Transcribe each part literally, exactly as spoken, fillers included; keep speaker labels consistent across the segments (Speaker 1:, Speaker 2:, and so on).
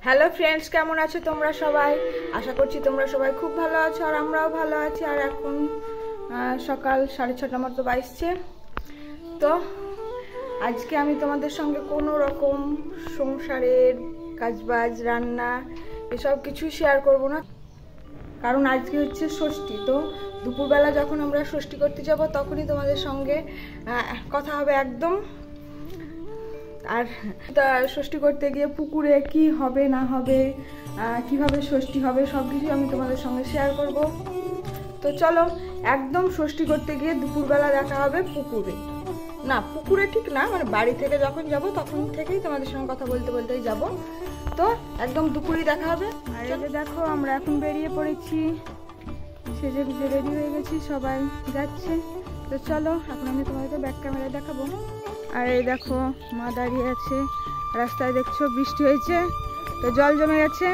Speaker 1: Hello friends, কেমন আছো তোমরা সবাই? আশা করছি তোমরা সবাই খুব ভালো আছো আর আমরাও ভালো আছি। আর এখন সকাল সাড়ে ছটা মতো বাজছে। তো আজকে আমি তোমাদের সঙ্গে কোনো রকম সংসারের কাজবাজ, রান্না এসব কিছু শেয়ার করব না, কারণ আজকে হচ্ছে ষষ্ঠী। তো দুপুরবেলা যখন আমরা ষষ্ঠী করতে যাব তখনই তোমাদের সঙ্গে কথা হবে একদম। আর ষষ্ঠী করতে গিয়ে পুকুরে কি হবে না হবে, কিভাবে ষষ্ঠী হবে, সব কিছু আমি তোমাদের সঙ্গে শেয়ার করব। তো চলো, একদম ষষ্ঠী করতে গিয়ে দুপুরবেলা দেখা হবে পুকুরে। না, পুকুরে ঠিক না, মানে বাড়ি থেকে যখন যাব তখন থেকেই তোমাদের সঙ্গে কথা বলতে বলতেই যাব। তো একদম দুপুরেই দেখা হবে। আর এই যে দেখো, আমরা এখন বেরিয়ে পড়েছি, সেজে গুজে রেডি হয়ে গেছি, সবাই যাচ্ছে। তো চলো, এখন আমি তোমাদেরকে ব্যাক ক্যামেরায় দেখাবো। আর এই দেখো, মা দাঁড়িয়ে আছে রাস্তায়, দেখছো বৃষ্টি হয়েছে তো জল জমে গেছে।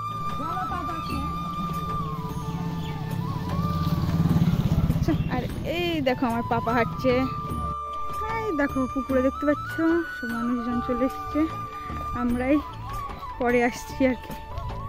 Speaker 1: আর এই দেখো আমার পাপা হাঁটছে। এই দেখো পুকুরে দেখতে পাচ্ছ সব মানুষজন চলে এসছে, আমরাই পরে আসছি আর কি।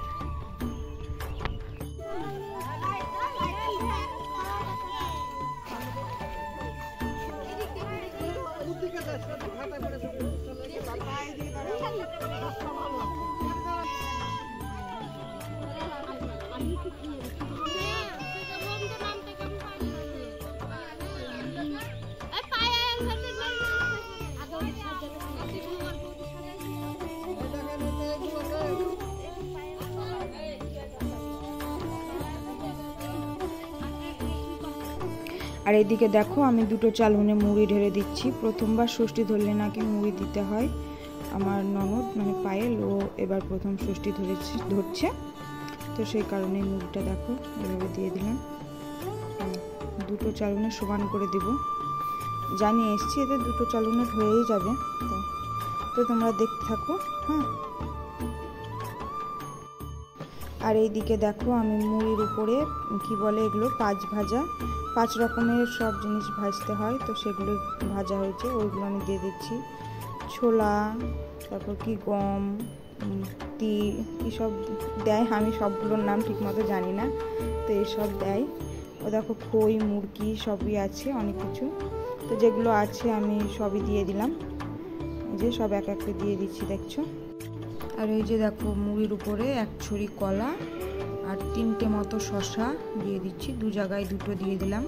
Speaker 1: আর এইদিকে দেখো, আমি দুটো চালুনে মুড়ি ঢেলে দিচ্ছি। প্রথমবার ষষ্ঠী ধরলে নাকি মুড়ি দিতে হয়। আমার ননদ মানে পায়েল, ও এবার প্রথম ষষ্ঠী ধরেছে ধরছে তো সেই কারণে মুড়িটা দেখো এভাবে দিয়ে দিলাম। দুটো চালুনে সমান করে দিব, জানিয়ে এসছি এতে দুটো চালুনে হয়েই যাবে। তো তো তোমরা দেখতে থাকো। হ্যাঁ, আর এইদিকে দেখো, আমি মুড়ির উপরে কি বলে এগুলো, পাঁচ ভাজা, পাঁচ রকমের সব জিনিস ভাজতে হয়, তো সেগুলো ভাজা হয়েছে, ওইগুলো আমি দিয়ে দিচ্ছি। ছোলা, তারপর কি গম, তিল, কী সব দেয়, আমি সবগুলোর নাম ঠিক মতো জানি না, তো এইসব দেয়। ও দেখো খই, মুরগি সবই আছে, অনেক কিছু। তো যেগুলো আছে আমি সবই দিয়ে দিলাম, যে সব এক এক দিয়ে দিচ্ছি, দেখছো। আর এই যে দেখো, মুড়ির উপরে এক ছড়ি কলা আর তিনটে মতো শসা দিয়ে দিচ্ছি, দু জায়গায় দুটো দিয়ে দিলাম।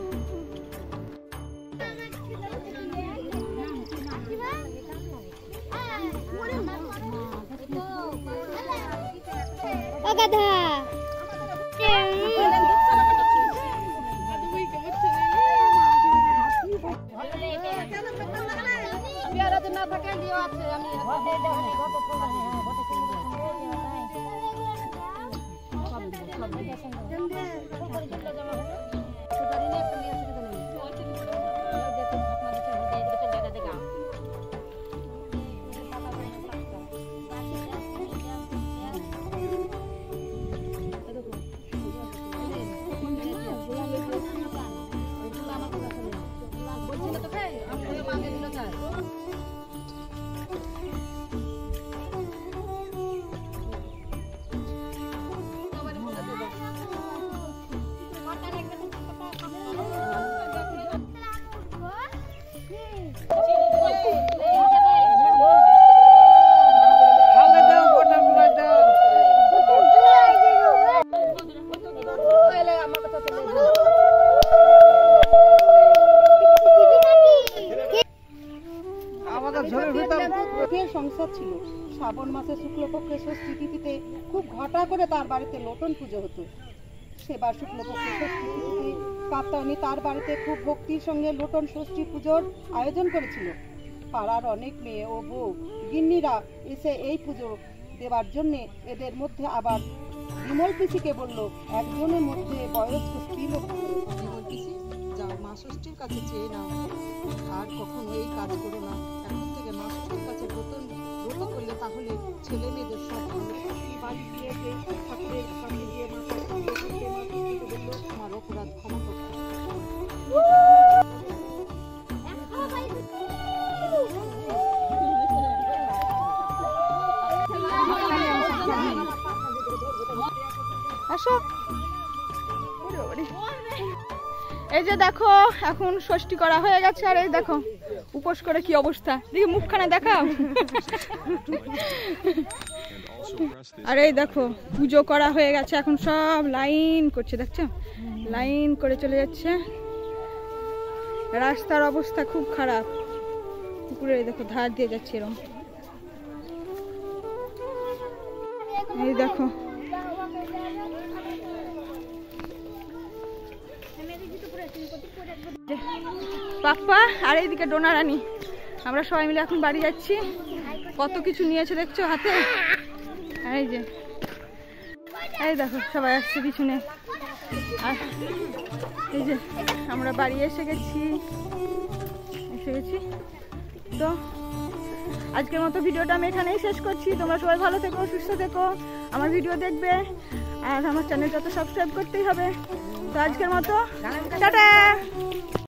Speaker 2: সংসার ছিল, শ্রাবণ মাসে শুক্লপক্ষে ষষ্ঠী তিথিতে খুব ঘটা করে তার বাড়িতে লোটন পুজো হতো। সেবার শুক্লপক্ষে ষষ্ঠী তিথিতে কাপ্তায়নী তার বাড়িতে খুব ভক্তির সঙ্গে লোটন ষষ্ঠী পুজোর আয়োজন করেছিল। পাড়ার অনেক মেয়ে ও বউ গিন্নিরা এসে এই পুজো দেওয়ার জন্য এদের মধ্যে আবার বিমল পিসিকে বলল, একজনের মধ্যে বয়স্ক স্ত্রী লোক, বিমল পিসি যাও মা ষষ্ঠীর কাছে চেয়ে নাও, আর কখনো এই কাজ করো না। এখন থেকে মা ষষ্ঠীর কাছে ব্রত ব্রত করলে তাহলে ছেলে মেয়েদের সব বাড়ি গিয়ে ঠাকুরের কাছে গিয়ে মা আমার অপরাধ ক্ষমা করতে। আসো।
Speaker 1: এই যে দেখো এখন ষষ্ঠী করা হয়ে গেছে, আর এই দেখো উপোস করে কি অবস্থা, দেখি মুখখানে দেখাও। আর এই দেখো পুজো করা হয়ে গেছে, এখন সব লাইন করছে, দেখছো লাইন করে চলে যাচ্ছে। রাস্তার অবস্থা খুব খারাপ, পুকুরে দেখো ধার দিয়ে যাচ্ছে এরকম। এই দেখো পাপ্পা আর এইদিকে ডোনা রানী, আমরা সবাই মিলে এখন বাড়ি যাচ্ছি। কত কিছু নিয়েছে দেখছো হাতে। এই যে এই দেখো সবাই আসছে পিছনে। আর এই যে আমরা বাড়ি এসে গেছি এসে গেছি তো আজকের মতো ভিডিওটা আমি এখানেই শেষ করছি। তোমরা সবাই ভালো থেকো, সুস্থ থেকো, আমার ভিডিও দেখবে আর আমার চ্যানেলটা তো সাবস্ক্রাইব করতেই হবে। তো আজকের মতো টাটা।